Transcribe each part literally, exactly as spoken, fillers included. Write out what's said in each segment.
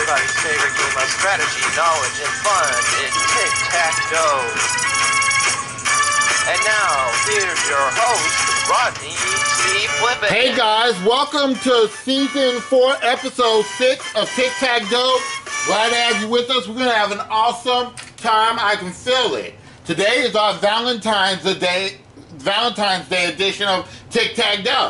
everybody's favorite game of strategy, knowledge, and fun is Tic-Tac-Dough. And now, here's your host, Rodney T. Flippin. Hey guys, welcome to season four, episode six of Tic-Tac-Dough. Glad to have you with us. We're going to have an awesome time. I can feel it. Today is our Valentine's Day, Valentine's Day edition of Tic-Tac-Dough.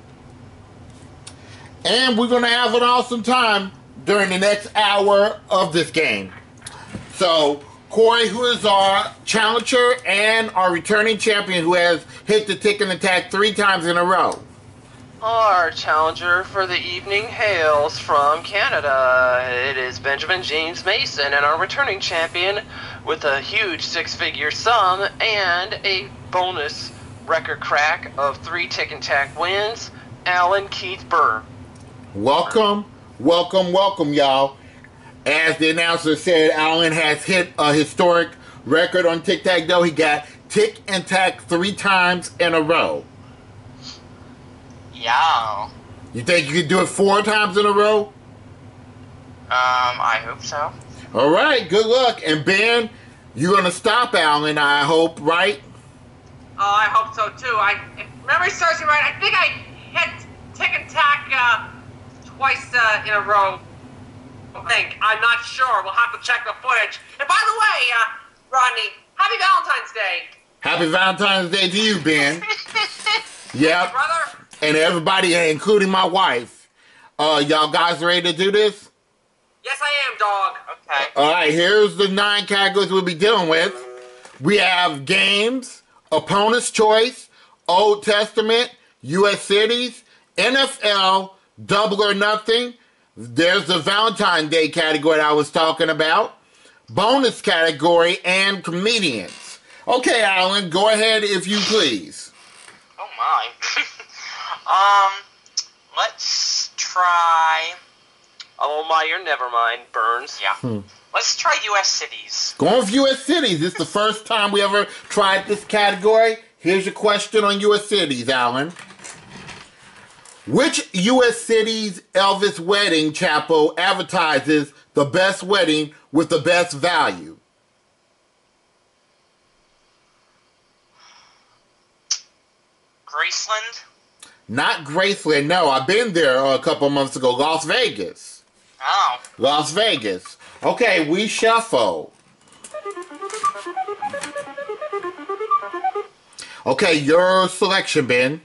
And we're going to have an awesome time during the next hour of this game. So, Corey, who is our challenger and our returning champion who has hit the tick and attack three times in a row. Our challenger for the evening hails from Canada. It is Benjamin James Mason, and our returning champion with a huge six-figure sum and a bonus record crack of three tick and tack wins, Alan Keith Burr. Welcome, welcome, welcome, y'all. As the announcer said, Alan has hit a historic record on Tic-Tac-Dough. He got tick and tack three times in a row. Yeah. You think you could do it four times in a row? Um, I hope so. All right, good luck. And Ben, you're going to stop Alan, I hope, right? Oh, I hope so, too. I, if memory serves me right, I think I hit tick and tack uh, twice uh, in a row. I think. I'm not sure. We'll have to check the footage. And by the way, uh, Rodney, happy Valentine's Day. Happy Valentine's Day to you, Ben. Yep. Brother. And everybody, including my wife. Uh, y'all guys ready to do this? Yes, I am, dog. Okay. All right, here's the nine categories we'll be dealing with. We have games, opponent's choice, Old Testament, U S cities, N F L, double or nothing. There's the Valentine's Day category I was talking about, bonus category, and comedians. Okay, Alan, go ahead if you please. Oh my. um, let's try. Oh my, you're never mind, Burns. Yeah. Hmm. Let's try U S cities. Going with U S cities. This is the first time we ever tried this category. Here's your question on U S cities, Alan. Which U S city's Elvis wedding chapel advertises the best wedding with the best value? Graceland? Not Graceland, no. I've been there a couple months ago. Las Vegas. Oh. Las Vegas. Okay, we shuffle. Okay, your selection, Ben.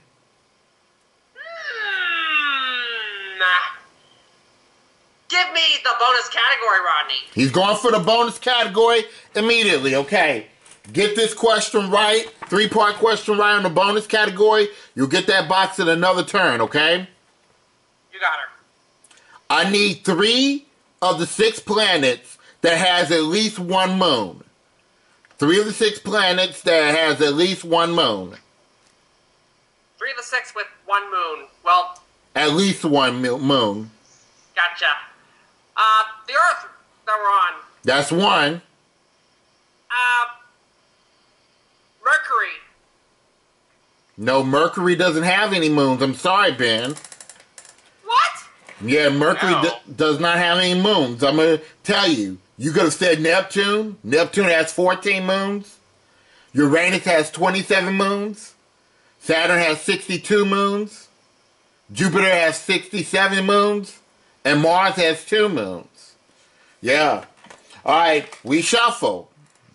Give me the bonus category, Rodney. He's going for the bonus category immediately, okay. Get this question right, three-part question right on the bonus category. You'll get that box in another turn, okay? You got her. I need three of the six planets that has at least one moon. Three of the six planets that has at least one moon. Three of the six with one moon. Well, At least one moon. gotcha. Uh, the Earth that we're on. That's one. Uh, Mercury. No, Mercury doesn't have any moons. I'm sorry, Ben. What? Yeah, Mercury No. d- does not have any moons. I'm going to tell you. You could have said Neptune. Neptune has fourteen moons. Uranus has twenty-seven moons. Saturn has sixty-two moons. Jupiter has sixty-seven moons. And Mars has two moons. Yeah. All right, we shuffle.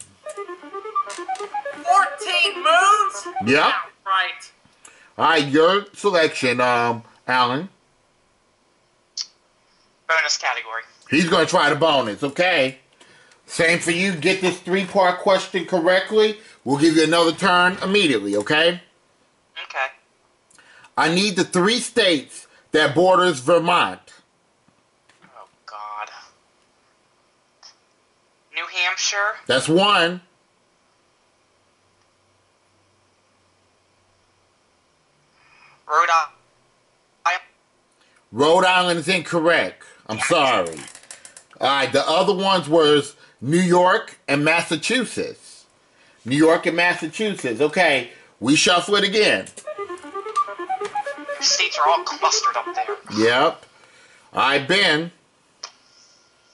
Fourteen moons? Yep. Yeah, right. All right, your selection, um, Alan. Bonus category. He's going to try the bonus, okay? Same for you. Get this three-part question correctly. We'll give you another turn immediately, okay? Okay. I need the three states that borders Vermont. Oh, God. New Hampshire? That's one. Rhode Island? Rhode Island is incorrect. I'm sorry. All right, the other ones was New York and Massachusetts. New York and Massachusetts. Okay, we shuffle it again. States are all clustered up there. Yep. All right, Ben.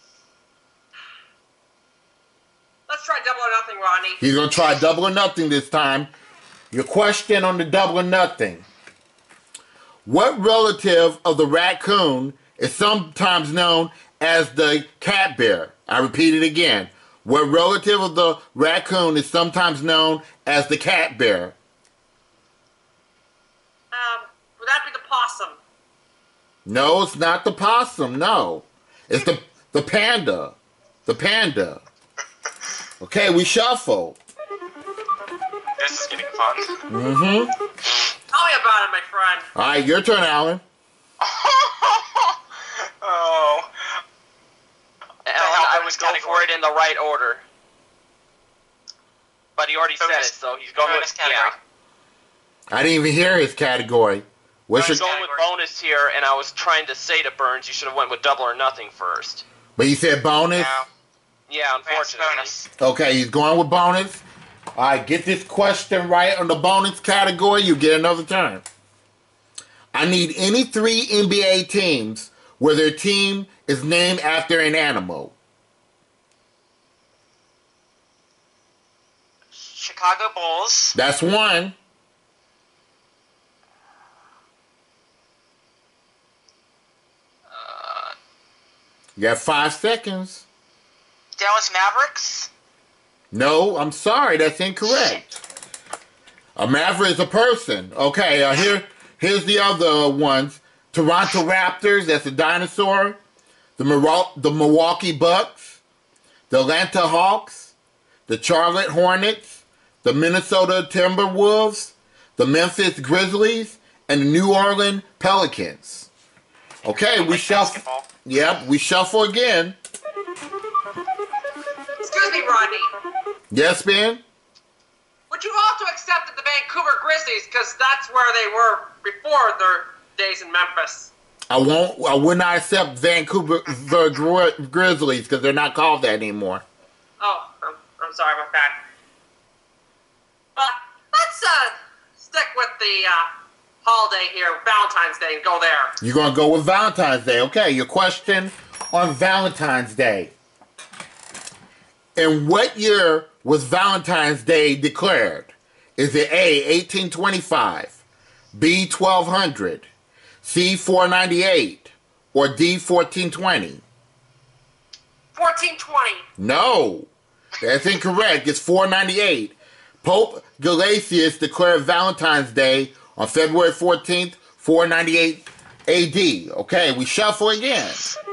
Ronnie. He's going to try double or nothing this time. Your question on the double or nothing. What relative of the raccoon is sometimes known as the cat bear? I repeat it again. What relative of the raccoon is sometimes known as the cat bear? Um, would that be the possum? No, it's not the possum. No. It's the, the panda. The panda. Okay, we shuffle. This is getting fun. Mm-hmm. Tell me about it, my friend. All right, your turn, Alan. Oh. Alan, hell I was would go category? for it in the right order. But he already said Bonus- it, so he's going with bonus category. yeah. I didn't even hear his category. What's Bonus your... He's going with Category. bonus here, and I was trying to say to Burns, you should have went with double or nothing first. But you said bonus? No. Yeah, That's unfortunately. bonus. Okay, he's going with bonus. All right, get this question right on the bonus category. You get another turn. I need any three N B A teams where their team is named after an animal. Chicago Bulls. That's one. Uh, You got five seconds. Dallas Mavericks. No, I'm sorry, that's incorrect. A maverick is a person. Okay, uh, here, here's the other ones. Toronto Raptors, that's a dinosaur. The, Miro- the Milwaukee Bucks. The Atlanta Hawks. The Charlotte Hornets. The Minnesota Timberwolves. The Memphis Grizzlies. And the New Orleans Pelicans. Okay, we Like shuffle. basketball. Yep, we shuffle again. Excuse me, Rodney. Yes, Ben? Would you also accept the Vancouver Grizzlies, because that's where they were before their days in Memphis? I won't. I would not accept Vancouver the Gri- Grizzlies because they're not called that anymore. Oh, I'm, I'm sorry about that. But let's uh, stick with the uh, holiday here, Valentine's Day, and go there. You're gonna go with Valentine's Day. Okay. Your question on Valentine's Day. In what year was Valentine's Day declared? Is it A, eighteen twenty-five, B, twelve hundred, C, four ninety-eight, or D, fourteen twenty? fourteen twenty. No, that's incorrect. It's four ninety-eight. Pope Gelasius declared Valentine's Day on February fourteenth, four ninety-eight A D. Okay, we shuffle again.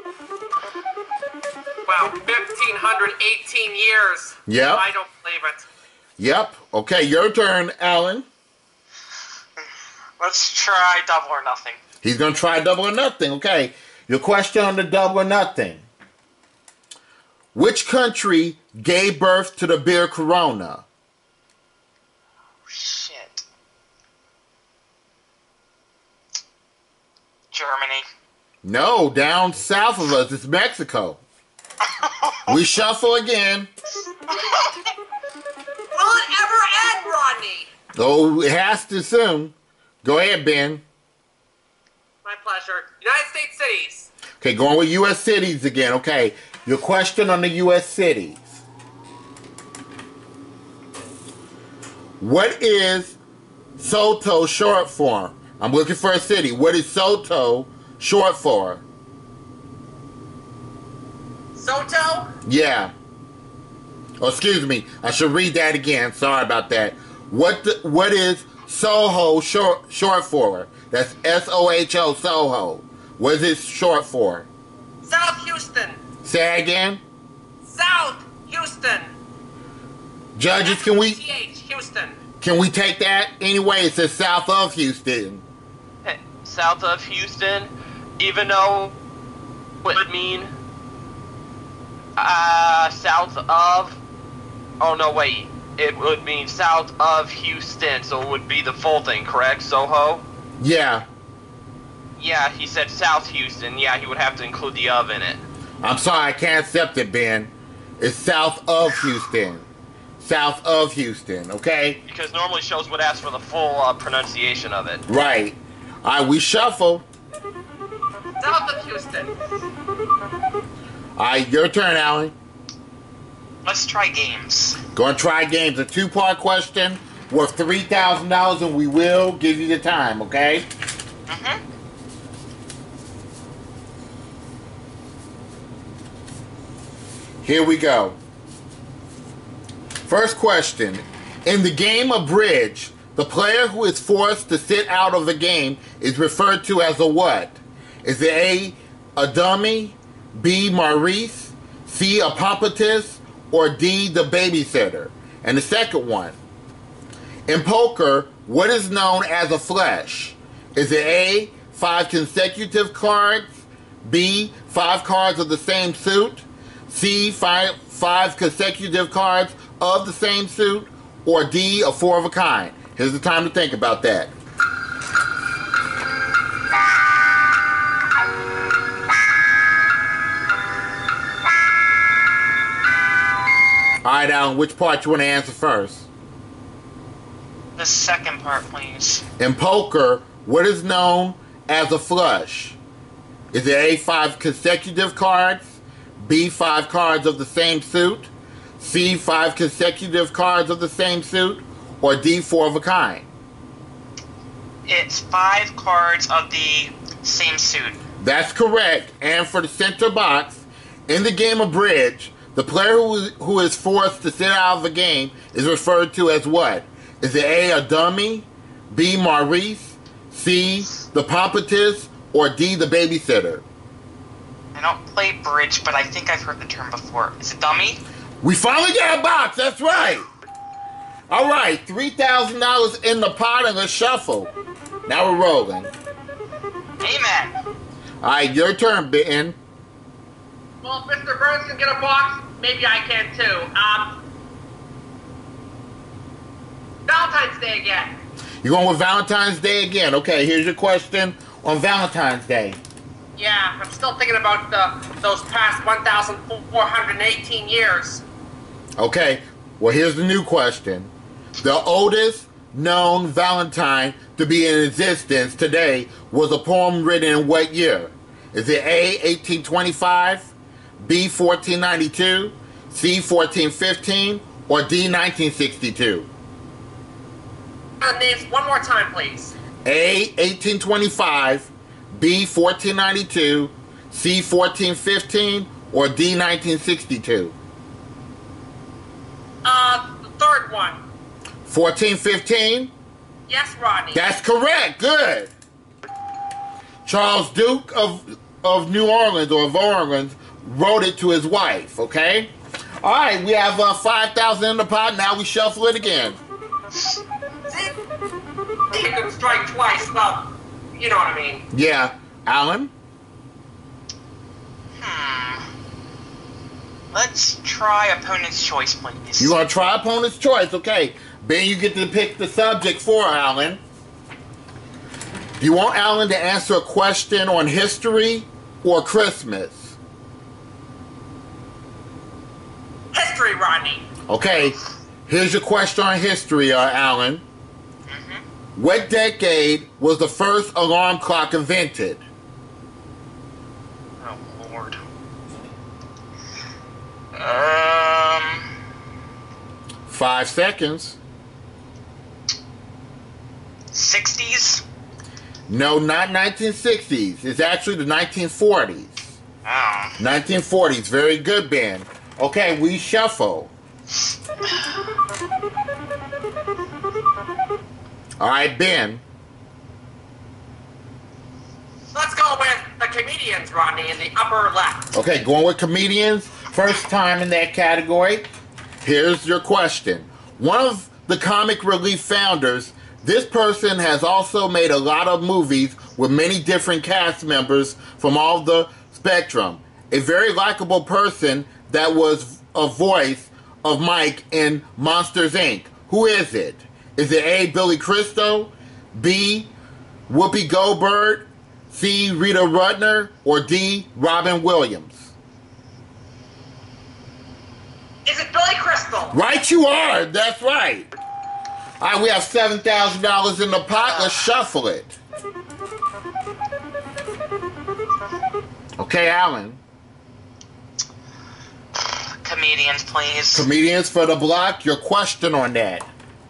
Wow, fifteen eighteen years. Yep. I don't believe it. Yep. Okay, your turn, Alan. Let's try double or nothing. He's going to try double or nothing. Okay, your question on the double or nothing. Which country gave birth to the beer Corona? Shit. Germany. No, down south of us, it's Mexico. We shuffle again. Will it ever end, Rodney? Oh, it has to soon. Go ahead, Ben. My pleasure. United States cities. Okay, going with U S cities again. Okay, your question on the U S cities. What is SOTO short for? I'm looking for a city. What is SOTO short for? Soto? Yeah. Oh, excuse me. I should read that again. Sorry about that. What the, what is SOHO short short for? That's S O H O, SOHO. What is it short for? South Houston. Say again. South Houston. Judges, can we T H Houston. can we take that? Anyway, it says south of Houston. South of Houston, even though it would mean uh, south of. Oh no, wait. It would mean south of Houston, so it would be the full thing, correct? Soho. Yeah. Yeah, he said South Houston. Yeah, he would have to include the of in it. I'm sorry, I can't accept it, Ben. It's south of Houston. South of Houston, okay? Because normally shows would ask for the full uh, pronunciation of it. Right. All right, we shuffle. South of Houston. All right, your turn, Alan. Let's try games. Gonna try games. A two-part question worth three thousand dollars, and we will give you the time, okay? Mm-hmm. Here we go. First question. In the game of bridge, the player who is forced to sit out of the game is referred to as a what? Is it A, a dummy, B, Maurice, C, a pompatus, or D, the babysitter? And the second one. In poker, what is known as a flush? Is it A, five consecutive cards, B, five cards of the same suit, C, five, five consecutive cards of the same suit, or D, a four of a kind? Here's the time to think about that. Alright, Alan, which part you want to answer first? The second part, please. In poker, what is known as a flush? Is it A, five consecutive cards, B, five cards of the same suit, C, five consecutive cards of the same suit, or D, four of a kind? It's five cards of the same suit. That's correct. And for the center box, in the game of bridge, the player who is, who is forced to sit out of the game is referred to as what? Is it A, a dummy, B, Maurice, C, the pompatus, or D, the babysitter? I don't play bridge, but I think I've heard the term before. Is it dummy? We finally got a box, that's right. All right, three thousand dollars in the pot and let's shuffle. Now we're rolling. Amen. All right, your turn, Ben. Well, if Mister Burns can get a box, maybe I can too. Um, Valentine's Day again. You're going with Valentine's Day again. Okay, here's your question on Valentine's Day. Yeah, I'm still thinking about the, those past one thousand four hundred eighteen years. Okay, well, here's the new question. The oldest known Valentine to be in existence today was a poem written in what year? Is it A, eighteen twenty-five, B, fourteen ninety-two, C, fourteen fifteen, or D, nineteen sixty-two? Uh, names one more time, please. A, eighteen twenty-five, B, fourteen ninety-two, C, fourteen fifteen, or D, nineteen sixty-two? Uh, the third one. fourteen fifteen? Yes, Rodney. That's correct. Good. Charles Duke of of New Orleans or of Orleans wrote it to his wife. Okay. All right. We have uh, five thousand in the pot. Now we shuffle it again. See, you can strike twice. Well, you know what I mean. Yeah, Alan. Hmm. Let's try opponent's choice, please. You want to try opponent's choice? Okay. Ben, you get to pick the subject for Alan. Do you want Alan to answer a question on history or Christmas? History, Rodney. Okay. Here's your question on history, uh, Alan. Mm-hmm. What decade was the first alarm clock invented? Oh, Lord. Um... Five seconds. sixties? No, not nineteen sixties. It's actually the nineteen forties. Oh. nineteen forties. Very good, Ben. Okay, we shuffle. All right, Ben. Let's go with the comedians, Rodney, in the upper left. Okay, going with comedians. First time in that category. Here's your question. One of the comic relief founders, this person has also made a lot of movies with many different cast members from all the spectrum. A very likable person that was a voice of Mike in Monsters, Incorporated. Who is it? Is it A, Billy Crystal, B, Whoopi Goldberg, C, Rita Rudner, or D, Robin Williams? Is it Billy Crystal? Right you are. That's right. All right, we have seven thousand dollars in the pot. Let's shuffle it. Okay, Alan. comedians, please. Comedians for the block. Your question on that.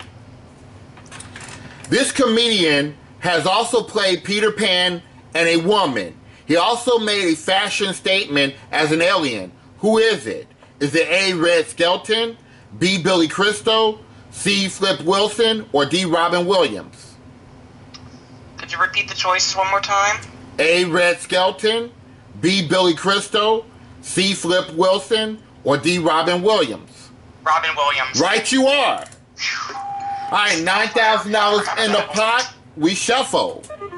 This comedian has also played Peter Pan and a woman. He also made a fashion statement as an alien. Who is it? Is it A. Red Skelton, B. Billy Crystal, C. Flip Wilson, or D. Robin Williams? Could you repeat the choices one more time? A. Red Skelton, B. Billy Crystal, C. Flip Wilson, or D. Robin Williams? Robin Williams. Right you are. All right, nine thousand dollars in the pot. We shuffle.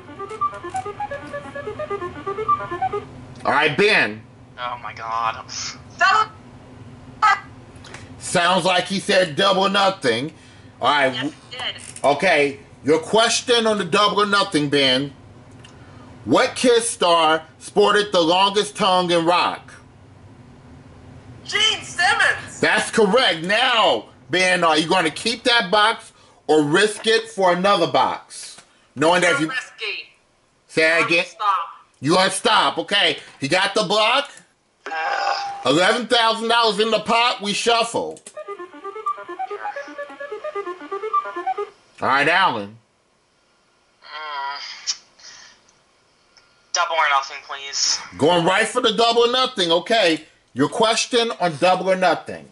All right, Ben. Oh my god. Double. Sounds like he said double or nothing. All right. Yes, it did. Okay, your question on the double or nothing, Ben. What Kiss star sported the longest tongue in rock? Gene Simmons. That's correct. Now, Ben, are you going to keep that box or risk it for another box? Knowing that if you... Risky. Say that I'm again. Stop. You want to stop. Okay, he got the block. eleven thousand dollars in the pot. We shuffle. All right, Alan. Mm. Double or nothing, please. Going right for the double or nothing. Okay, your question on double or nothing.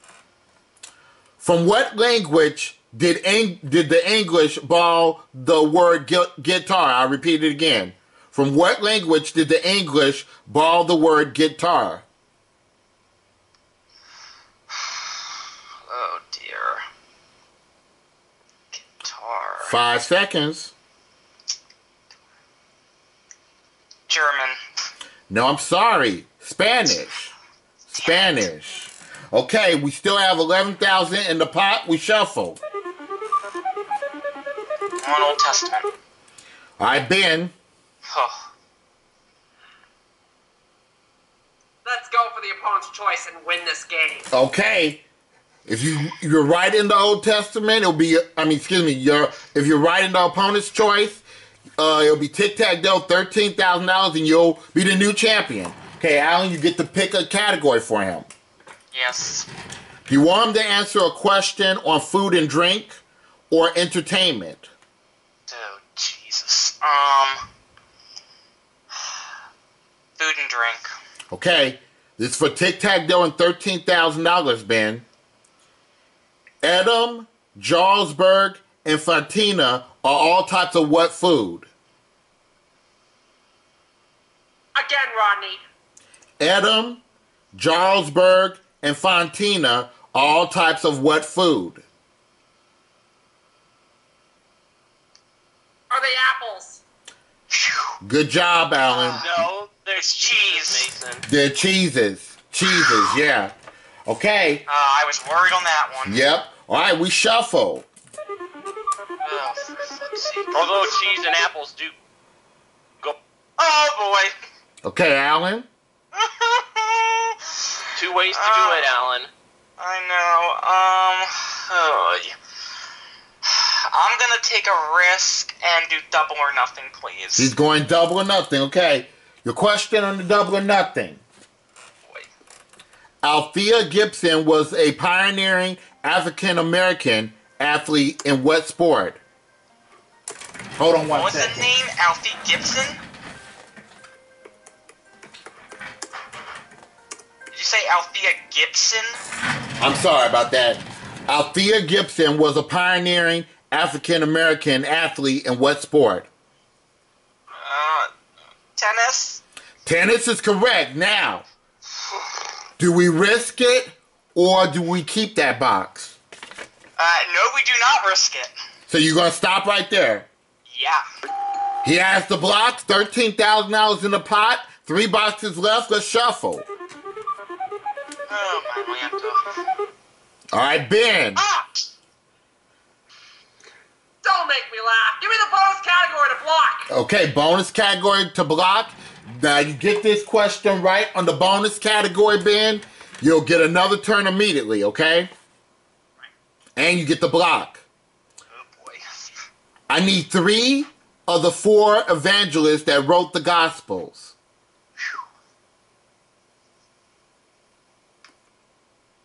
From what language did Eng- did the English borrow the word gu- guitar? I'll repeat it again. From what language did the English borrow the word guitar? Oh dear. Guitar. Five seconds. German. No, I'm sorry. Spanish. Spanish. Okay, we still have eleven thousand in the pot. We shuffle. On Old Testament. All right, Ben. Oh. Let's go for the opponent's choice and win this game. Okay. If you if you're right in the Old Testament, it'll be. I mean, excuse me. You're if you're right in the opponent's choice, uh, it'll be Tic-Tac-Dough, thirteen thousand dollars, and you'll be the new champion. Okay, Alan, you get to pick a category for him. Yes. Do you want him to answer a question on food and drink or entertainment? Oh, Jesus. Um... Food and drink. Okay, this is for Tic-Tac-Dough and thirteen thousand dollars, Ben. Edam, Jarlsberg, and Fontina are all types of what food? Again, Rodney. Edam, Jarlsberg, and Fontina are all types of what food? Are they apples? Good job, Alan. No, There's cheese. Mason. They're cheeses. Cheeses, yeah. Okay, Uh, I was worried on that one. yep. All right, we shuffle. Oh, for fuck's sake. Although cheese and apples do go Oh, Okay, Alan. boy. two ways to Uh, do it, Alan. I know. Um... Oh, yeah. I'm gonna take a risk and do double or nothing, please. He's going double or nothing. Okay, your question on the double or nothing. Boy. Althea Gibson was a pioneering African-American athlete in what sport? Hold on one What was second. the name? Alfie Gibson? Did you say Althea Gibson? I'm sorry about that. Althea Gibson was a pioneering African-American athlete in what sport? Uh, tennis? Tennis is correct. Now, do we risk it or do we keep that box? Uh, no, we do not risk it. So you're going to stop right there. Yeah. He has the blocks, thirteen thousand dollars in the pot, three boxes left. Let's shuffle. Oh, my Lanta. All right, Ben. Ah! Don't make me laugh. Give me the bonus category to block. Okay, bonus category to block. Now you get this question right on the bonus category, Ben, you'll get another turn immediately, okay? And you get the block. Oh, boy. I need three of the four evangelists that wrote the Gospels.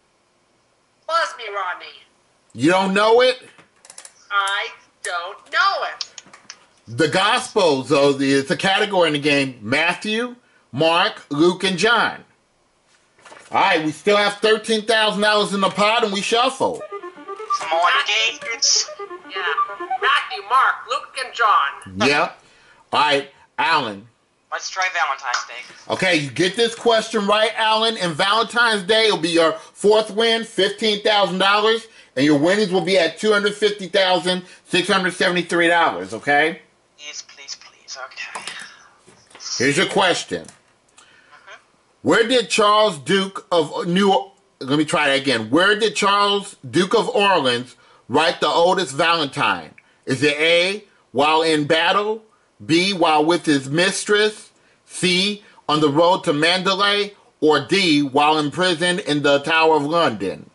Buzz me, Rodney. You don't know it? I don't know it. The Gospels, so the, it's a category in the game. Matthew, Mark, Luke, and John. All right, we still have thirteen thousand dollars in the pot, and we shuffle. Come on, games. Yeah. Matthew, Mark, Luke, and John. Yep. All right, Alan. Let's try Valentine's Day. Okay, you get this question right, Alan, and Valentine's Day will be your fourth win, fifteen thousand dollars, and your winnings will be at two hundred fifty thousand six hundred seventy-three dollars, okay? Please, please, please. Okay. Here's your question. Mm-hmm. Where did Charles, Duke of New... Let me try that again. Where did Charles, Duke of Orleans, write the oldest Valentine? Is it A, while in battle, B, while with his mistress, C, on the road to Mandalay, or D, while imprisoned in the Tower of London?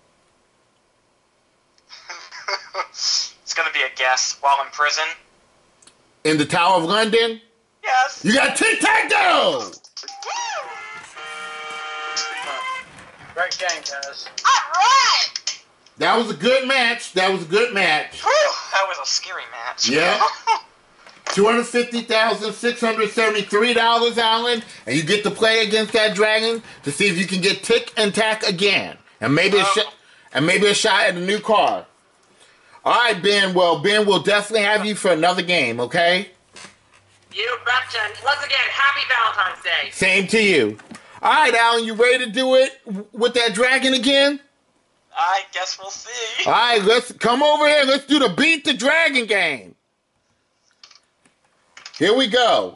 It's going to be a guess. While in prison? In the Tower of London? Yes. You got Tic-Tac-Dough! Great game, guys. All right. That was a good match. That was a good match. Whew, that was a scary match. Yeah. two hundred fifty thousand six hundred seventy-three dollars, Alan, and you get to play against that dragon to see if you can get Tick and Tack again, and maybe a Oh. shot, and maybe a shot at a new car. All right, Ben. Well, Ben, we'll definitely have you for another game. Okay. You betcha. And once again, happy Valentine's Day. Same to you. All right, Alan. You ready to do it with that dragon again? I guess we'll see. All right. Let's come over here. Let's do the beat the dragon game. Here we go.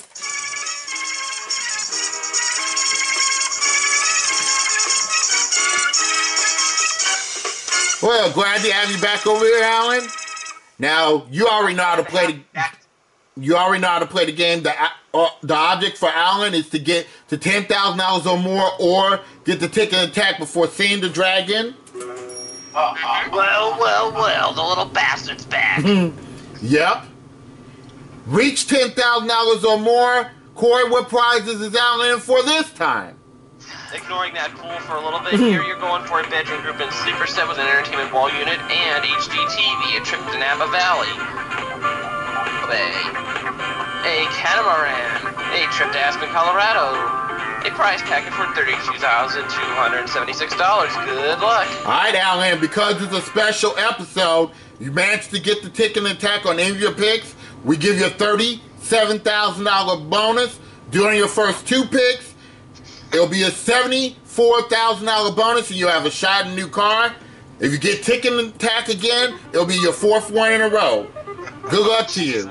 Well, glad to have you back over here, Alan. Now, you already know how to play the you already know how to play the game. The uh, the object for Alan is to get to ten thousand dollars or more, or get the Tick and Attack before seeing the dragon. Uh, well, well, well, the little bastard's back. Yep. Reach ten thousand dollars or more. Corey, what prizes is Alan in for this time? Ignoring that pool for a little bit here, you're going for a bedroom group and sleeper set with an entertainment wall unit and H D T V, a trip to Napa Valley. Bay. A catamaran, a trip to Aspen, Colorado. A prize packet for thirty-two thousand two hundred seventy-six dollars. Good luck. All right, Alan, because it's a special episode, you managed to get the Tick and Attack on any of your picks, we give you a thirty-seven thousand dollars bonus. During your first two picks, it'll be a seventy-four thousand dollars bonus, and you'll have a shot at a new car. If you get Tick and Attack again, it'll be your fourth one in a row. Good luck to you.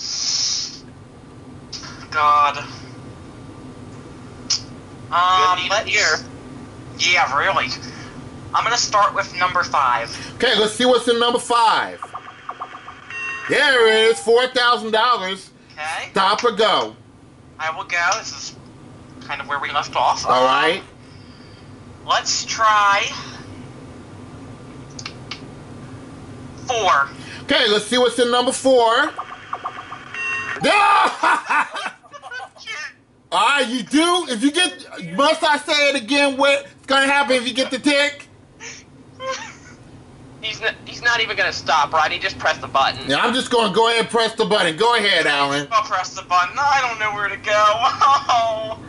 God. Um, Good let's... here. Yeah, really. I'm gonna start with number five. Okay, let's see what's in number five. There it is, four thousand dollars. Okay. Stop or go. I will go. This is kind of where we left off. All right. Let's try four. Okay, let's see what's in number four. All right, you do. If you get, must I say it again? What's gonna happen if you get the Tick? He's not, he's not even going to stop, right? He just pressed the button. Yeah, I'm just gonna go ahead and press the button. Go ahead, Alan. I'll press the button. I don't know where to go. Oh.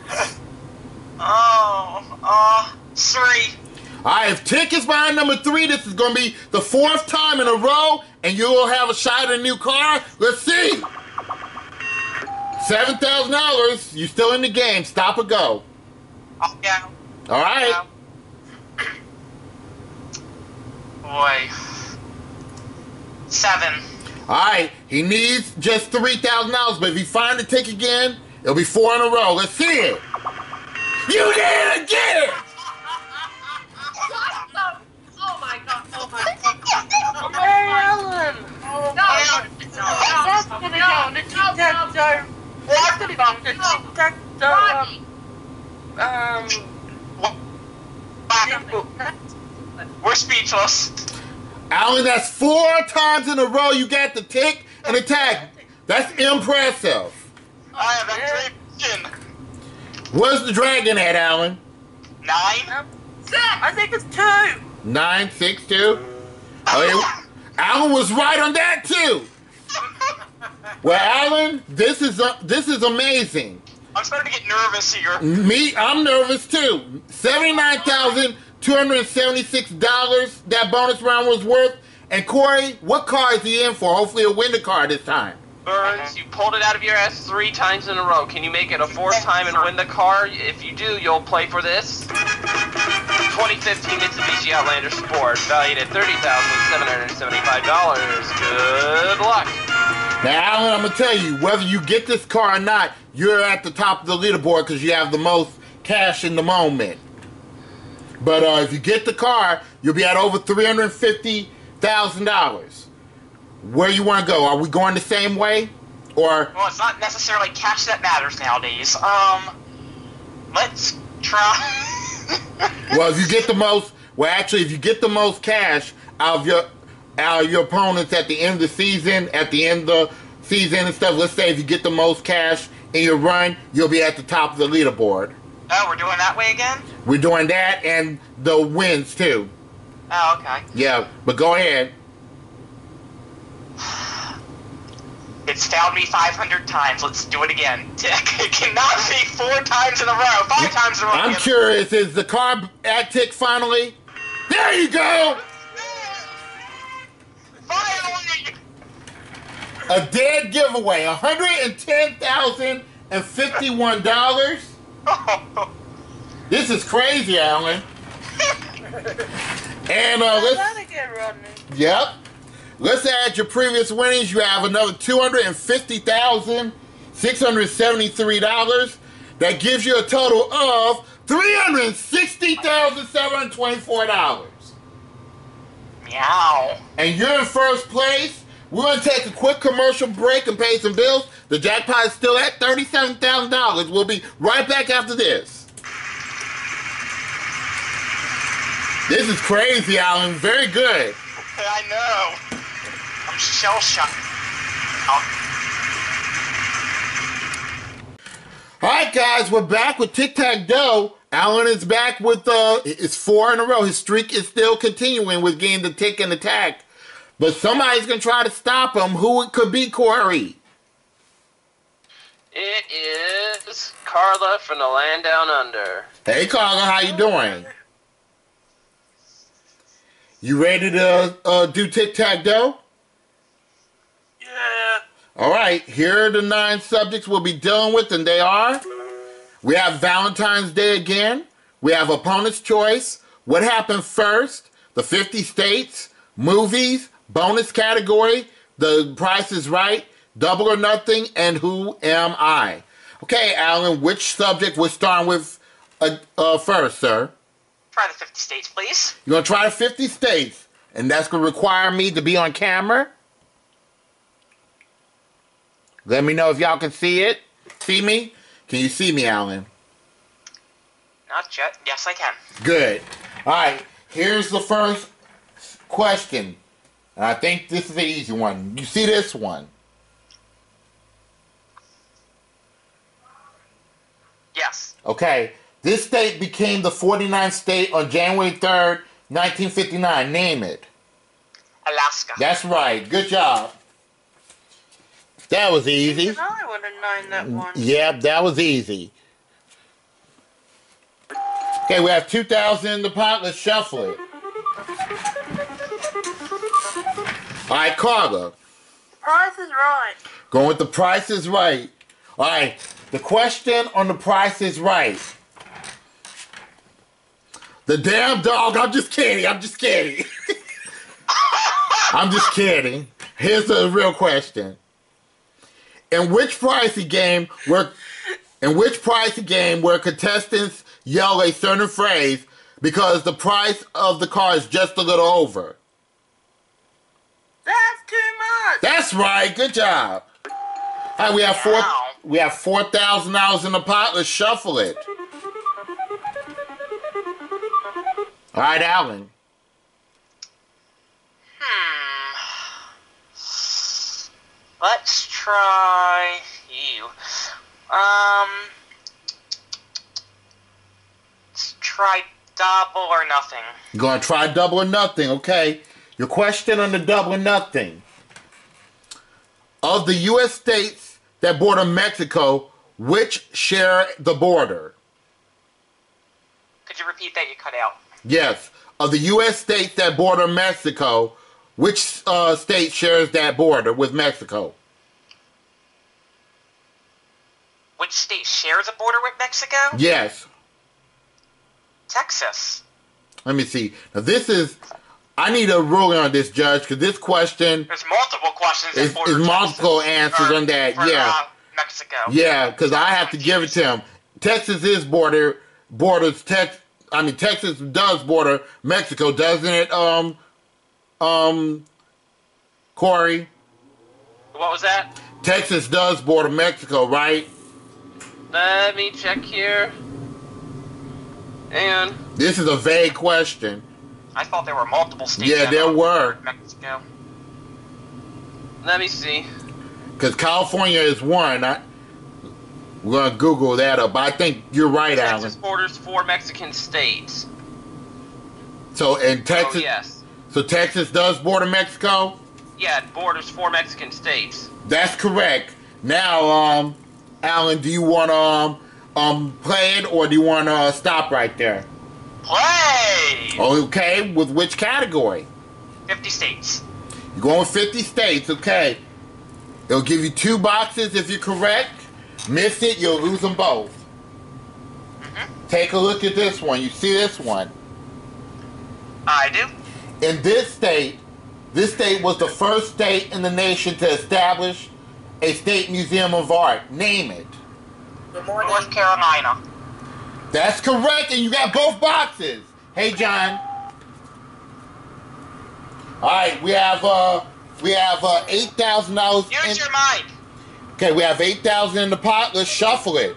Oh. Uh, three. All right, if Tick is behind number three, this is gonna be the fourth time in a row, and you'll have a shot at a new car. Let's see. Seven thousand dollars. You still in the game? Stop or go. I'll go. All right. Boy. Seven. All right. He needs just three thousand dollars, but if he find the Tick again, it'll be four in a row. Let's see it. You did it again. Oh my god, oh my god. Alan! No, no, That's gonna go on the Tic-Tac-Dough. That's gonna go on the Tic-Tac-Dough. Um, we're speechless. Alan, that's four times in a row you got the Tick and Attack. That's impressive. I have a question. Where's the dragon at, Alan? Nine? I think it's two. nine six two. Oh, Alan was right on that too. Well, Alan, this is uh, this is amazing. I'm starting to get nervous here. Me, I'm nervous too. Seventy-nine thousand two hundred seventy-six dollars that bonus round was worth. And Corey, what car is he in for? Hopefully, he'll win the car this time. Burns, you pulled it out of your ass three times in a row. Can you make it a fourth time and win the car? If you do, you'll play for this twenty fifteen Mitsubishi Outlander Sport, valued at thirty thousand seven hundred seventy-five dollars. Good luck. Now, Alan, I'm going to tell you, whether you get this car or not, you're at the top of the leaderboard because you have the most cash in the moment. But uh, if you get the car, you'll be at over three hundred fifty thousand dollars. Where you want to go? Are we going the same way? Or Well, it's not necessarily cash that matters nowadays. Um, let's try. well, if you get the most, well, actually, if you get the most cash out of your out of your opponents at the end of the season, at the end of the season and stuff, let's say if you get the most cash in your run, you'll be at the top of the leaderboard. Oh, we're doing that way again? We're doing that and the wins too. Oh, okay. Yeah, but go ahead. It's found me five hundred times. Let's do it again. It cannot be four times in a row. Five times in a row. I'm curious, is the car at Tick finally? There you go! Finally! A dead giveaway, one hundred ten thousand fifty-one dollars. This is crazy, Alan. And uh, let's, Gotta get running. yep. Let's add your previous winnings. You have another two hundred fifty thousand six hundred seventy-three dollars. That gives you a total of three hundred sixty thousand seven hundred twenty-four dollars. Meow. And you're in first place. We're going to take a quick commercial break and pay some bills. The jackpot is still at thirty-seven thousand dollars. We'll be right back after this. This is crazy, Alan. Very good. I know. I'm shell-shocked. All right, guys, we're back with Tic-Tac-Dough. Alan is back with, uh, it's four in a row. His streak is still continuing with getting the tick and the tack. But somebody's going to try to stop him. Who it could be, Corey? It is Carla from the land down under. Hey, Carla, how you doing? You ready to uh, do Tic-Tac-Dough? Yeah. All right, here are the nine subjects we'll be dealing with, and they are, we have Valentine's Day again, we have Opponent's Choice, What Happened First, the fifty states, movies, bonus category, The Price is Right, Double or Nothing, and Who Am I? Okay, Alan, which subject we're starting with uh, uh, first, sir? Try the fifty states, please. You're going to try fifty states, and that's going to require me to be on camera. Let me know if y'all can see it. See me? Can you see me, Alan? Not yet. Yes, I can. Good. All right, here's the first question. And I think this is an easy one. You see this one? Yes. Okay. This state became the forty-ninth state on January third, nineteen fifty-nine. Name it. Alaska. That's right. Good job. That was easy. Even I would have known that one. Yep, that was easy. Okay, we have two thousand in the pot. Let's shuffle it. All right, Carla. Price is Right. Going with The Price is Right. All right, the question on The Price is Right. The damn dog, I'm just kidding, I'm just kidding. I'm just kidding. Here's the real question. In which pricey game were in which pricey game where contestants yell a certain phrase because the price of the car is just a little over? That's too much. That's right. Good job. All right, we have four. Wow. We have four thousand dollars in the pot. Let's shuffle it. All right, Alan. Hmm. Let's try you. Um. Let's try double or nothing. You're going to try double or nothing, okay? Your question on the double or nothing. Of the U S states that border Mexico, which share the border? Could you repeat that? You cut out. Yes. Of the U S states that border Mexico, which uh, state shares that border with Mexico? Which state shares a border with Mexico? Yes. Texas. Let me see. Now this is, I need a ruling on this, Judge, because this question There's multiple questions. is, is multiple Texas, answers or, on that. for, Yeah. Uh, Mexico. Yeah, because I have to give it to him. Texas is border, borders, Tex, I mean, Texas does border Mexico, doesn't it, um, um, Corey? What was that? Texas does border Mexico, right? Let me check here. And This is a vague question. I thought there were multiple states. Yeah, that there are were. Mexico. let me see. Because California is one. I, we're going to Google that up. I think you're right, Texas Alan. borders four Mexican states. So, in Texas, Oh, yes. so Texas does border Mexico? Yeah, it borders four Mexican states. That's correct. Now, um, Alan, do you want to um, um, play it, or do you want to uh, stop right there? Play! Okay, with which category? fifty states. You're going with fifty states, okay. It'll give you two boxes if you're correct. Miss it, you'll lose them both. Mm-hmm. Take a look at this one. You see this one? I do. In this state, this state was the first state in the nation to establish a state museum of art. Name it. North Carolina. That's correct, and you got both boxes. Hey, John. All right, we have uh, we have uh, eight thousand dollars. Use your mic. Okay, we have eight thousand in the pot. Let's shuffle it.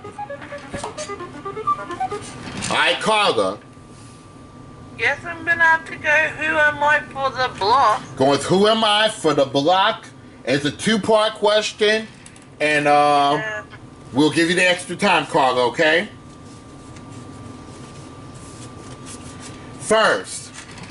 All right, Carla. Guess I'm gonna have to go. Who am I for the block? Going with who am I for the block? It's a two-part question, and um, Uh, we'll give you the extra time, Carla. Okay. First,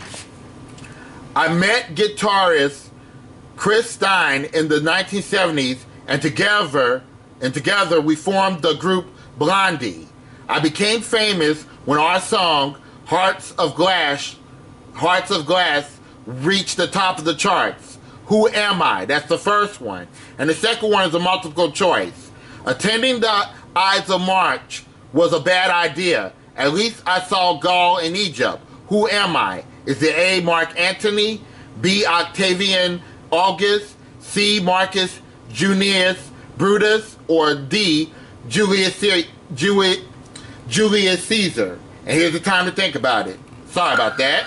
I met guitarist Chris Stein in the nineteen seventies, and together, and together we formed the group Blondie. I became famous when our song "Hearts of Glass," "Hearts of Glass" reached the top of the charts. Who am I? That's the first one, and the second one is a multiple choice. Attending the Ides of March was a bad idea. At least I saw Gaul in Egypt. Who am I? Is it A, Mark Antony, B, Octavian August, C, Marcus Junius Brutus, or D, Julius, Ce- Julius, Julius Caesar? And here's the time to think about it. Sorry about that.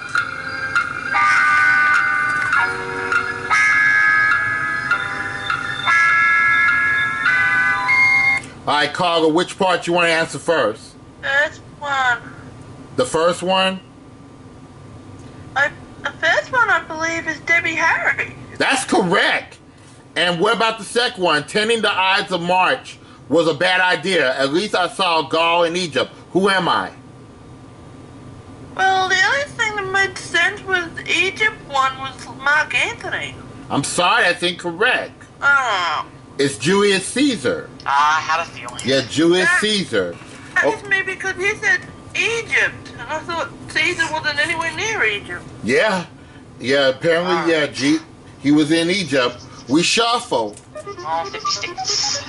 All right, Carla, which part you want to answer first? first one. The first one? I, the first one, I believe, is Debbie Harry. That's correct. And what about the second one? Attending the Ides of March was a bad idea. At least I saw Gaul in Egypt. Who am I? Well, the only thing that made sense was the Egypt one was Mark Anthony. I'm sorry, that's incorrect. Oh, It's Julius Caesar. I had a feeling. Yeah, Julius Yeah. Caesar. that Oh. was maybe because he said Egypt, and I thought Caesar wasn't anywhere near Egypt. Yeah. Yeah, apparently, yeah, G- he was in Egypt. We shuffle. All fifty states.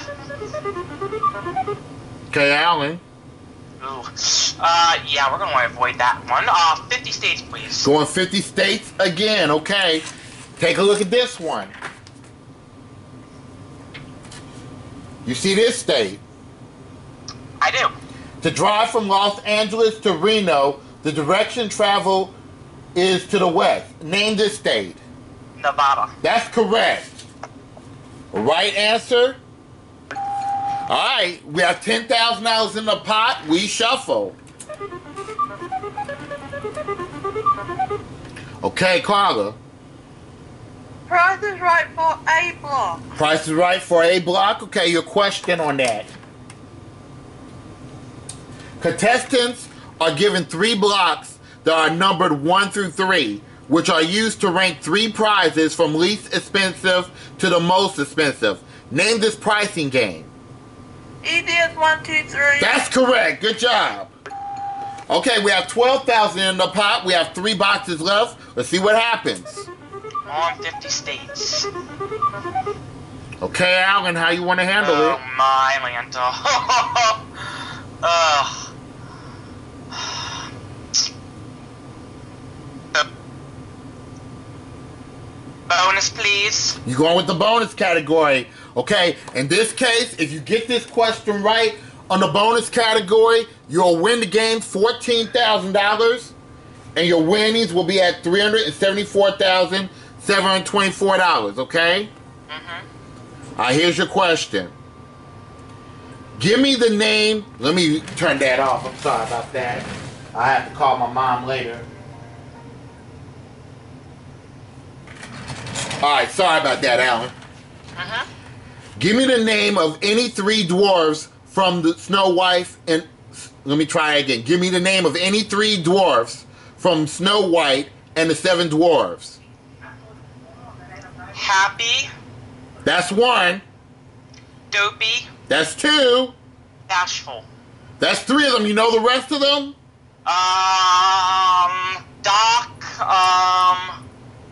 Okay, Alan. Ooh. Uh, yeah, we're gonna want to avoid that one. Uh, fifty states, please. Going fifty states again, okay. Take a look at this one. You see this state? I do. To drive from Los Angeles to Reno, the direction travel is to the west. Name this state. Nevada. That's correct. Right answer? Alright, we have ten thousand dollars in the pot. We shuffle. Okay, Carla. Price is right for A block. Price is right for A block. Okay, your question on that. Contestants are given three blocks that are numbered one through three, which are used to rank three prizes from least expensive to the most expensive. Name this pricing game. E D S one, two, three. That's correct. Good job. Okay, we have twelve thousand in the pot. We have three boxes left. Let's see what happens. On fifty states. Okay, Alan, how you want to handle oh, it? Oh my, Lanta. Ugh. Bonus, please. You're going with the bonus category. Okay, in this case, if you get this question right on the bonus category, you'll win the game fourteen thousand dollars, and your winnings will be at three hundred seventy-four thousand seven hundred twenty-four dollars, okay? Mm-hmm. All right, here's your question. Give me the name. Let me turn that off. I'm sorry about that. I have to call my mom later. All right, sorry about that, Alan. Uh-huh. Give me the name of any three dwarves from the Snow White and... Let me try again. Give me the name of any three dwarves from Snow White and the Seven Dwarves. Happy. That's one. Dopey. That's two. Bashful. That's three of them. You know the rest of them? Um... Doc. Um...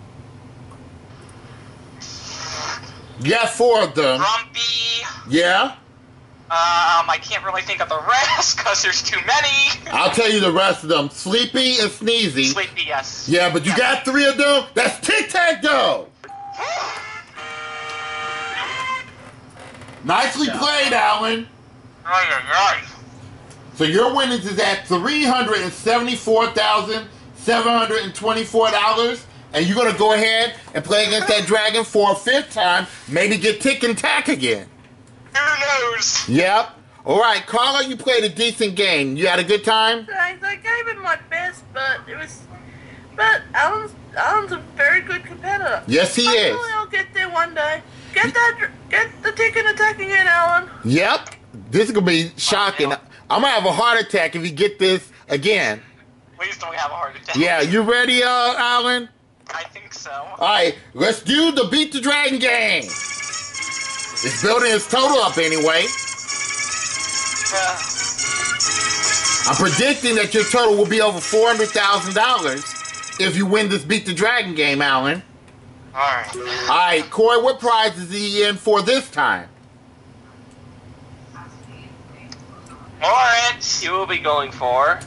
You got four of them. Grumpy. Yeah? Um, I can't really think of the rest because there's too many. I'll tell you the rest of them. Sleepy and Sneezy. Sleepy, yes. Yeah, but you yes. got three of them? That's Tic-Tac-Dough! Nicely played, Alan. Right, right. So your winnings is at three hundred seventy-four thousand seven hundred twenty-four dollars. And you're going to go ahead and play against that dragon for a fifth time. Maybe get Tick and Tack again. Who knows? Yep. All right, Carla, you played a decent game. You had a good time? Thanks. I gave it my best, but it was... But Alan's, Alan's a very good competitor. Yes, he Hopefully is. I'll get there one day. Get that... Get the Tick and Attack again, Alan. Yep. This is going to be shocking. I'm going to have a heart attack if you get this again. Please don't have a heart attack. Yeah, you ready, uh, Alan? I think so. All right, let's do the Beat the Dragon game. It's building its total up anyway. Uh, I'm predicting that your total will be over four hundred thousand dollars if you win this Beat the Dragon game, Alan. Alright. All right, Corey, what prize is he in for this time? Alright. You will be going for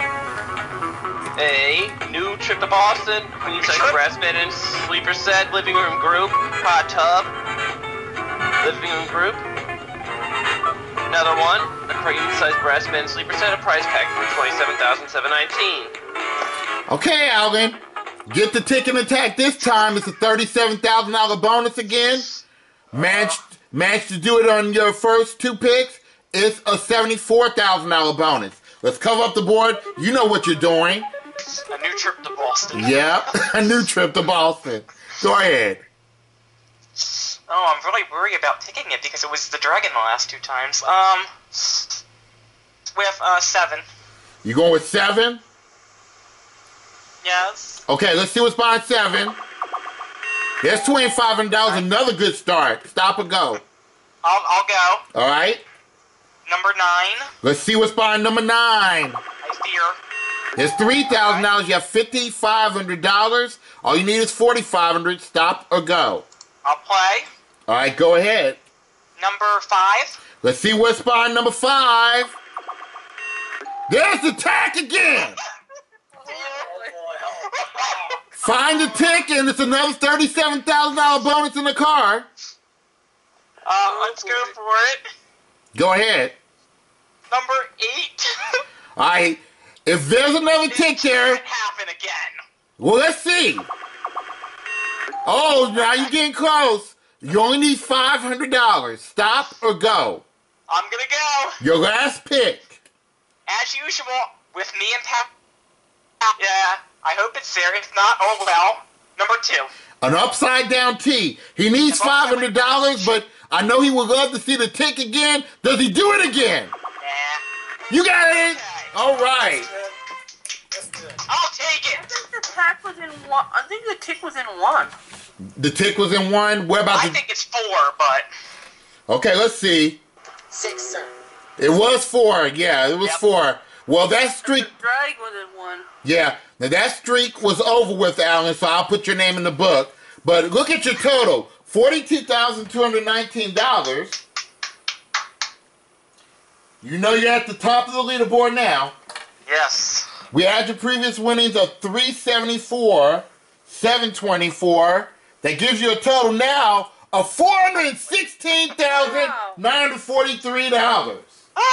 a new trip to Boston, queen size brass bed and sleeper set, living room group, hot tub, living room group. Another one, a queen size brass bed and sleeper set, a prize pack for twenty-seven thousand seven hundred nineteen. Okay, Alan, get the Tick and Attack this time. It's a thirty-seven thousand dollars bonus again. Managed, managed to do it on your first two picks. It's a seventy-four thousand dollars bonus. Let's cover up the board. You know what you're doing. A new trip to Boston. Yeah, a new trip to Boston. Go ahead. Oh, I'm really worried about picking it because it was the dragon the last two times. Um, with, uh, seven. You going with seven? Yes. Okay, let's see what's behind seven. There's twenty-five hundred dollars, another good start. Stop and go. I'll, I'll go. All right. Number nine. Let's see what's behind number nine. I fear. There's three thousand dollars. You have fifty-five hundred dollars. All you need is forty-five hundred dollars. Stop or go. I'll play. All right, go ahead. Number five. Let's see what's behind number five. There's the tack again. Find the tick, and it's another thirty-seven thousand dollars bonus in the car. Uh, let's go for it. Go ahead. Number eight. All right. If there's another tick there, It can't happen again. well, let's see. Oh, now you're getting close. You only need five hundred dollars. Stop or go. I'm gonna go. Your last pick. As usual, with me and Pat. Yeah, I hope it's there. If not, oh well. Number two. An upside down T. He needs five hundred dollars, but I know he would love to see the tick again. Does he do it again? Yeah. You got it. Okay. All right. take I it. think the tack was in one. I think the tick was in one. The tick was in one. What about I the... think it's four, but Okay, let's see. Six, sir. It was four. Yeah, it was Yep. four. Well, that streak... The drag was in one. Yeah, now that streak was over with, Alan, so I'll put your name in the book. But look at your total. forty-two thousand two hundred nineteen dollars. You know you're at the top of the leaderboard now. yes. We had your previous winnings of three seventy-four, seven twenty-four. That gives you a total now of four hundred sixteen thousand nine hundred forty-three dollars.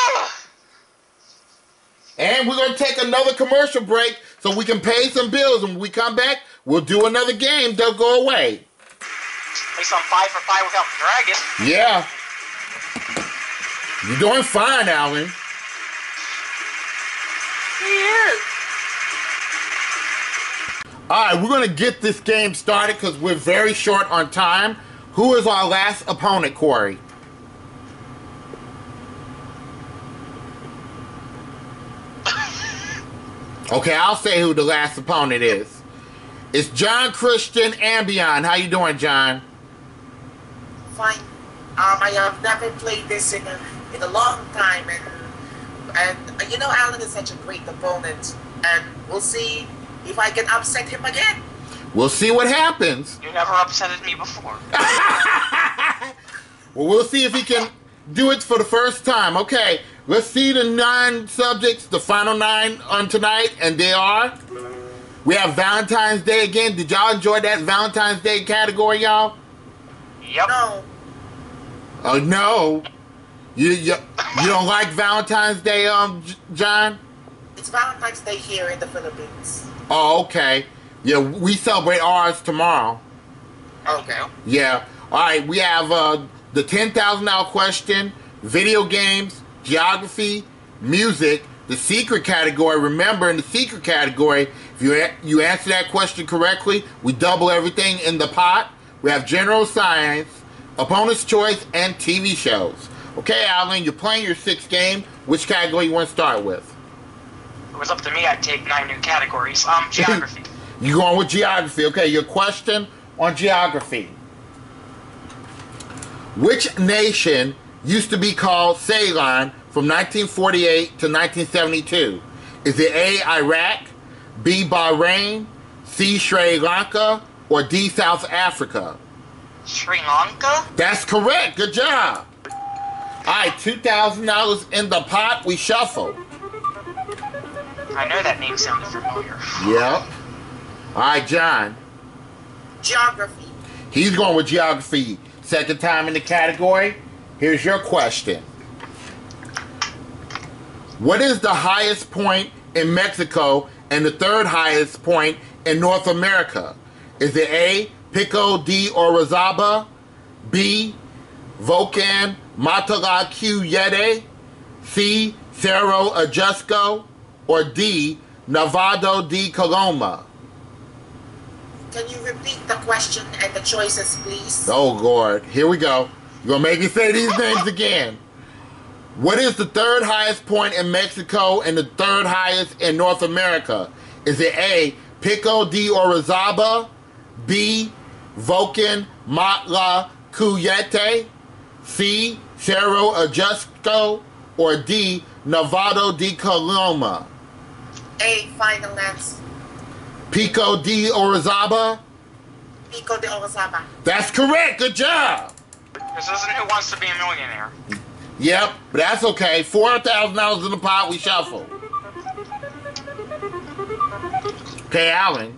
And we're going to take another commercial break so we can pay some bills. And when we come back, we'll do another game. They'll go away. At least I'm five for five without the dragon. Yeah. You're doing fine, Alan. He is. All right, we're going to get this game started because we're very short on time. Who is our last opponent, Corey? Okay, I'll say who the last opponent is. It's John Christian Ambion. How you doing, John? Fine. Um, I have never played this in a in a long time, and and uh, you know, Alan is such a great opponent, and we'll see if I can upset him again. We'll see what happens. You never upsetted me before. Well, we'll see if he can do it for the first time. Okay, let's see the nine subjects, the final nine on tonight, and they are... We have Valentine's Day again. Did y'all enjoy that Valentine's Day category, y'all? Yep. No, Oh, no. You, you, you don't like Valentine's Day, um, J- John? it's Valentine's Day here in the Philippines. Oh, okay. Yeah, we celebrate ours tomorrow. Okay. Yeah. All right, we have uh, the ten thousand dollars question, video games, geography, music, the secret category. Remember, in the secret category, if you, a- you answer that question correctly, we double everything in the pot. We have general science, opponent's choice, and T V shows. Okay, Alan, you're playing your sixth game. Which category you want to start with? If it was up to me, I'd take nine new categories. Um, geography. You going with geography. Okay, your question on geography. Which nation used to be called Ceylon from nineteen forty-eight to nineteen seventy-two? Is it A, Iraq, B, Bahrain, C, Sri Lanka, or D, South Africa? Sri Lanka? That's correct. Good job. All right, two thousand dollars in the pot. We shuffle. I know that name sounded familiar. Yep. All right, John. Geography. He's going with geography. Second time in the category. Here's your question. What is the highest point in Mexico and the third highest point in North America? Is it A, Pico de Orizaba, B, Volcan Matalacueyete, C, Cerro Ajusco, or D, Nevado de Coloma? Can you repeat the question and the choices, please? Oh, Lord. Here we go. You're going to make me say these names again. What is the third highest point in Mexico and the third highest in North America? Is it A, Pico de Orizaba, B, Volcan Matlacueyete, C, Cerro Ajusco, or D, Nevado de Coloma? A, final answer. Pico de Orizaba? Pico de Orizaba. That's correct. Good job. This isn't Who Wants to Be a Millionaire. Yep, but that's okay. four thousand dollars in the pot, we shuffle. Okay, Alan.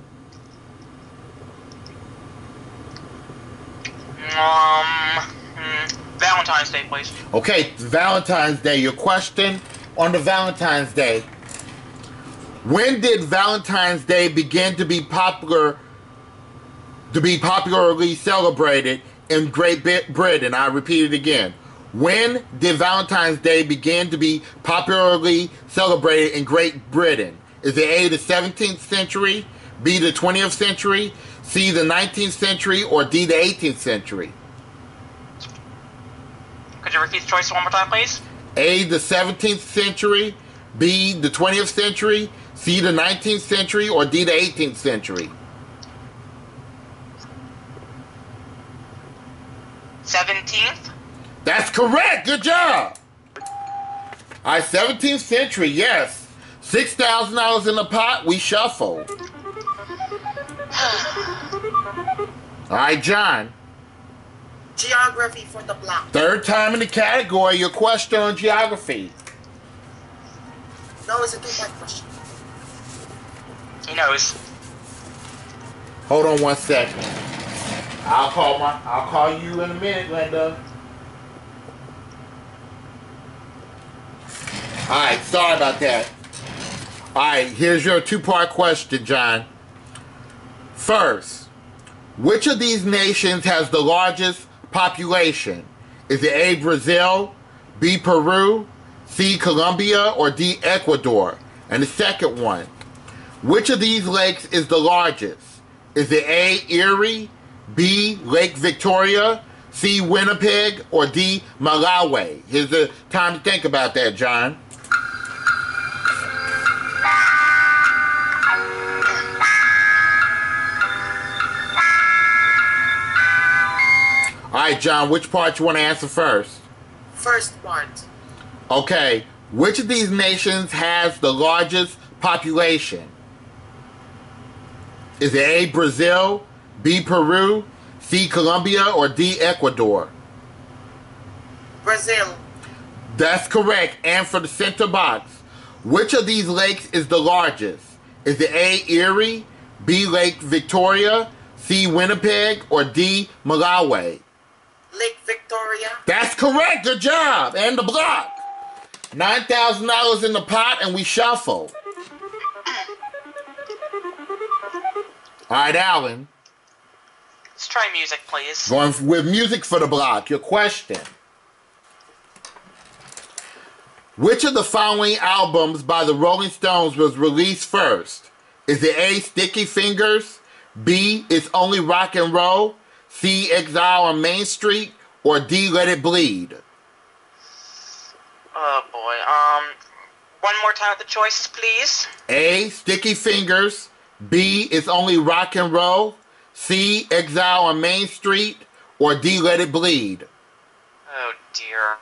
Um, hmm, Valentine's Day, please. Okay, Valentine's Day. Your question on the Valentine's Day. When did Valentine's Day begin to be popular, to be popularly celebrated in Great Britain? I repeat it again. When did Valentine's Day begin to be popularly celebrated in Great Britain? Is it A, the seventeenth century, B, the twentieth century, C, the nineteenth century, or D, the eighteenth century? Could you repeat the choice one more time, please? A, the seventeenth century, B, the twentieth century, C, the nineteenth century, or D, the eighteenth century? seventeenth? That's correct. Good job. All right, seventeenth century, yes. six thousand dollars in the pot, we shuffle. All right, John. Geography for the block. Third time in the category, your question on geography. No, it's a two-part question. He knows. Hold on one second. I'll call my I'll call you in a minute, Linda. Alright, sorry about that. Alright, here's your two-part question, John. First, which of these nations has the largest population? Is it A, Brazil, B, Peru, C, Colombia, or D, Ecuador? And the second one, which of these lakes is the largest? Is it A, Erie, B, Lake Victoria, C, Winnipeg, or D, Malawi? Here's the time to think about that, John. All right, John, which part you want to answer first? First part. Okay, which of these nations has the largest population? Is it A, Brazil, B, Peru, C, Colombia, or D, Ecuador? Brazil. That's correct. And for the center box, which of these lakes is the largest? Is it A, Erie, B, Lake Victoria, C, Winnipeg, or D, Malawi? Lake Victoria. That's correct. Good job. And the block. nine thousand dollars in the pot, and we shuffle. All right, Alan. Let's try music, please. Going with music for the block. Your question. Which of the following albums by the Rolling Stones was released first? Is it A, Sticky Fingers, B, It's Only Rock and Roll, C, Exile on Main Street, or D, Let It Bleed? Oh boy. Um, one more time with the choices, please. A, Sticky Fingers, B, It's Only Rock and Roll, C, Exile on Main Street, or D, Let It Bleed? Oh dear.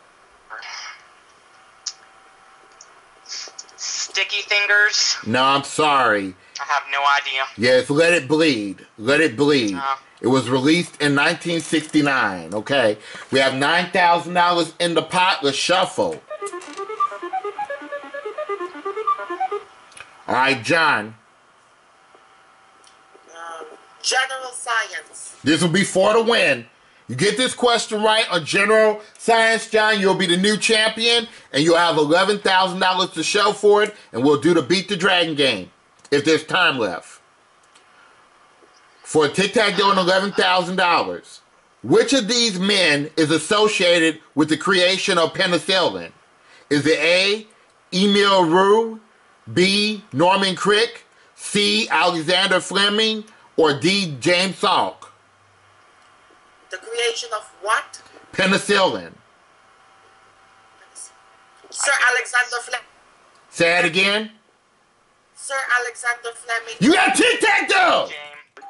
Sticky Fingers? No, I'm sorry. I have no idea. Yes, Let It Bleed. Let It Bleed. Uh. It was released in nineteen sixty-nine, okay? We have nine thousand dollars in the pot. Let's shuffle. All right, John. Um, general science. This will be for the win. You get this question right on general science, John, you'll be the new champion, and you'll have eleven thousand dollars to show for it, and we'll do the Beat the Dragon game, if there's time left. For a Tic-Tac-Dough and eleven thousand dollars, which of these men is associated with the creation of penicillin? Is it A, Emil Roux, B, Norman Crick, C, Alexander Fleming, or D, James Salk? The creation of what? Penicillin. Sir Alexander Fleming. Say it again. Sir Alexander Fleming. You got Tic-Tac-Dough! Game.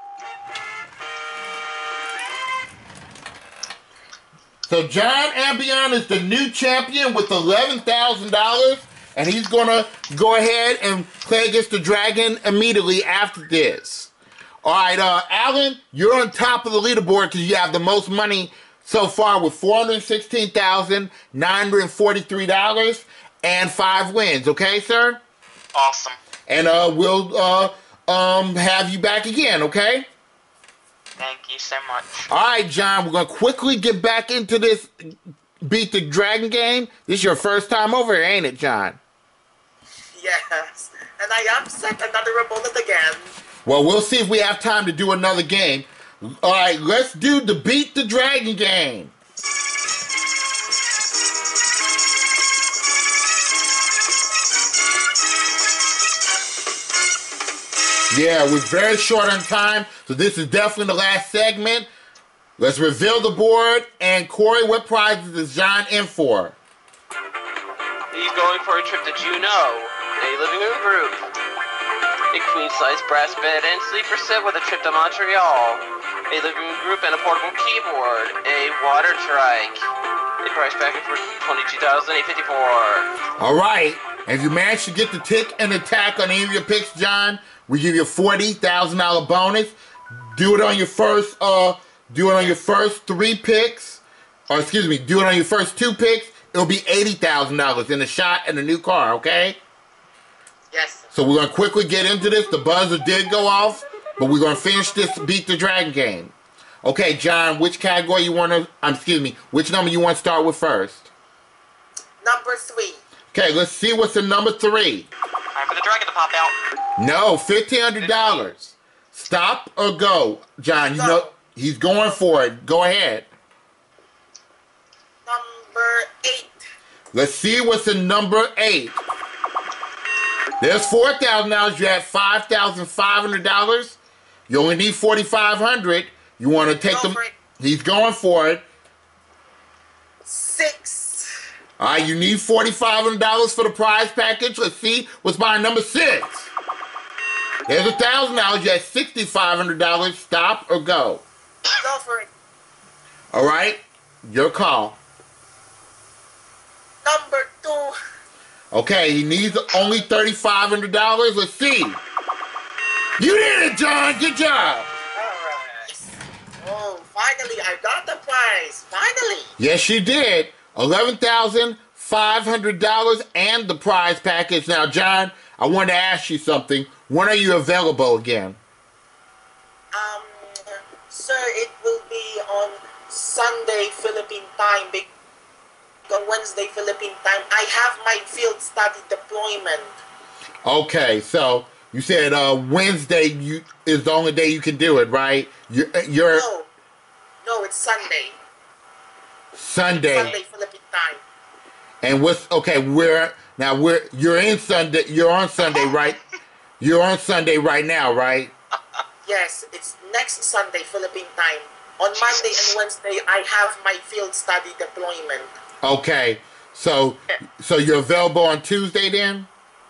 So John Ambion is the new champion with eleven thousand dollars, and he's going to go ahead and play against the dragon immediately after this. All right, uh, Alan, you're on top of the leaderboard because you have the most money so far with four hundred sixteen thousand nine hundred forty-three dollars and five wins, okay, sir? Awesome. And uh, we'll uh, um, have you back again, okay? Thank you so much. All right, John, we're going to quickly get back into this Beat the Dragon game. This is your first time over here, ain't it, John? Yes. And I upset another opponent again. Well, we'll see if we have time to do another game. All right, let's do the Beat the Dragon game. Yeah, we're very short on time, so this is definitely the last segment. Let's reveal the board. And Corey, what prizes is John in for? He's going for a trip to Juneau, a living room group. a queen-size brass bed and sleeper set with a trip to Montreal, a living room group and a portable keyboard, a water trike. A price package for twenty-two thousand eight hundred fifty-four dollars. All right. If you manage to get the tick and attack on any of your picks, John, we give you a forty thousand dollars bonus. Do it on your first, uh, do it on your first three picks, or excuse me, do it on your first two picks. It'll be eighty thousand dollars in a shot and a new car, okay? Yes. So we're going to quickly get into this. The buzzer did go off, but we're going to finish this Beat the Dragon game. Okay, John, which category you want to, um, excuse me, which number you want to start with first? Number three. Okay, let's see what's in number three. Time for the dragon to pop out. No, fifteen hundred dollars. Stop or go? John, you Go. know, he's going for it. Go ahead. Number eight. Let's see what's in number eight. There's four thousand dollars. You have five thousand five hundred dollars. You only need forty-five hundred dollars. You want to take Go them? for it. He's going for it. Six. All right, you need forty-five hundred dollars for the prize package. Let's see what's behind number six. There's one thousand dollars. You have sixty-five hundred dollars. Stop or go? Go for it. All right, your call. Number two. Okay, he needs only thirty-five hundred dollars. Let's see. You did it, John. Good job. Oh, finally, I got the prize. Finally. Yes, you did. eleven thousand five hundred dollars and the prize package. Now, John, I want to ask you something. When are you available again? Um, sir, it will be on Sunday, Philippine time. Be- On Wednesday, Philippine time. I have my field study deployment. Okay, so you said uh, Wednesday you is the only day you can do it, right? You're, you're No. No, it's Sunday. Sunday. Sunday, Philippine time. And what's okay? We're now we're you're in Sunday. You're on Sunday, right? You're on Sunday right now, right? Yes, it's next Sunday, Philippine time. On Monday and Wednesday, I have my field study deployment. Okay, so so you're available on Tuesday then?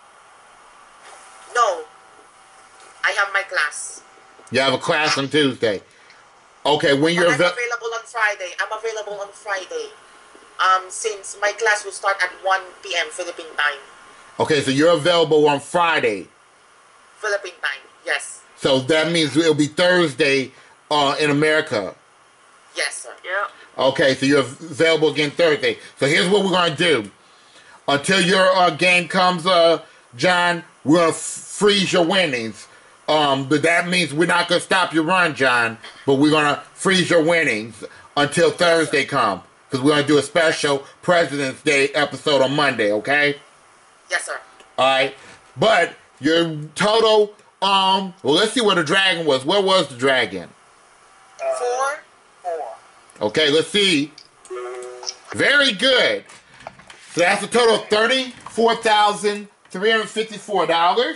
No, I have my class. You have a class on Tuesday. Okay, when you're But I'm available. available on Friday. I'm available on Friday. Um, since my class will start at one p m Philippine time. Okay, so you're available on Friday. Philippine time, yes. So that means it'll be Thursday uh, in America. Yes, sir. Yeah. Okay, so you're available again Thursday. So here's what we're going to do. Until your uh, game comes, uh, John, we're going to f- freeze your winnings. Um, but that means we're not going to stop your run, John, but we're going to freeze your winnings until Thursday comes. Because we're going to do a special President's Day episode on Monday, okay? Yes, sir. All right. But your total, um, well, let's see where the dragon was. Where was the dragon? Four. Four. Okay, let's see. Very good. So that's a total of thirty-four thousand three hundred fifty-four dollars.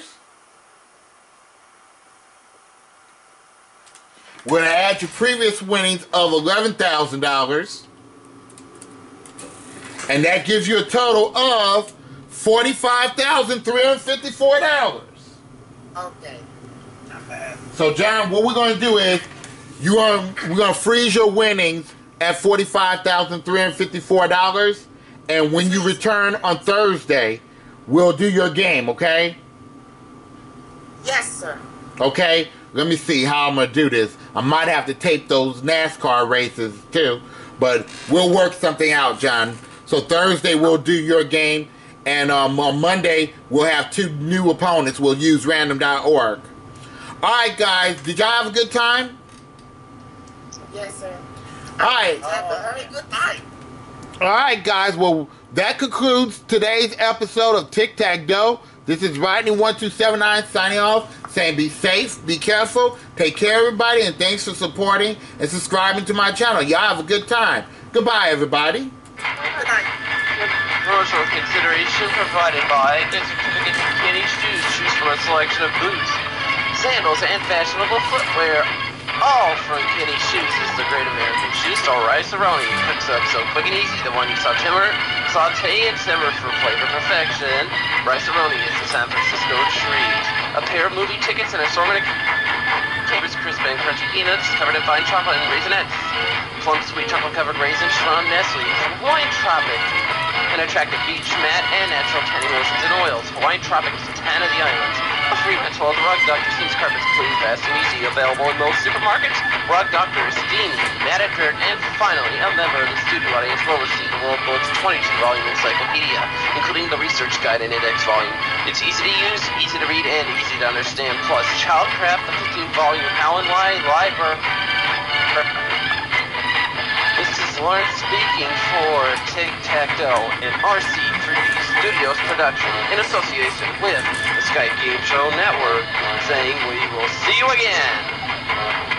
We're going to add your previous winnings of eleven thousand dollars. And that gives you a total of forty-five thousand three hundred fifty-four dollars. Okay. Not bad. So, John, what we're going to do is you are, we're going to freeze your winnings at forty-five thousand three hundred fifty-four dollars. And when you return on Thursday, we'll do your game, okay? Yes, sir. Okay? Let me see how I'm going to do this. I might have to tape those NASCAR races, too. But we'll work something out, John. So Thursday, we'll do your game. And um, on Monday, we'll have two new opponents. We'll use random dot org. All right, guys. Did y'all have a good time? Yes, sir. All right. I had a very good time. All right, guys. Well, that concludes today's episode of Tic-Tac-Dough. This is Rodney one two seven nine signing off, saying be safe, be careful, take care, everybody, and thanks for supporting and subscribing to my channel. Y'all have a good time. Goodbye, everybody. Good night. Promotional consideration provided by the certificate from Kenny Shoes. Choose from a selection of boots, sandals, and fashionable footwear. All from Kenny Shoes. This is the great American shoe store, Rice Aroni. Hooks up so quick and easy. The one you saw Timber saute and simmer for flavor perfection. Rice-A-Roni is the San Francisco treat. A pair of movie tickets and assortment of Cambridge crisp and crunchy peanuts covered in fine chocolate and raisinettes. Plum sweet chocolate-covered raisins from Nestle from Hawaiian Tropic. An attractive beach mat and natural tanning lotions and oils. Hawaiian Tropic is the tan of the islands. A free rental of the Rug Doctor Steams carpets clean, fast, and easy. Available in most supermarkets. Rug Doctor is steamy, matted dirt, and finally, a member of the studio audience will receive the World Book's twenty-two volume encyclopedia, including the research guide and index volume. It's easy to use, easy to read, and easy to understand. Plus, Childcraft, the fifteen volume Howlin' Live Library. This is Lawrence speaking for Tic-Tac-Dough, an R C three D Studios production in association with the Skype Game Show Network, saying we will see you again.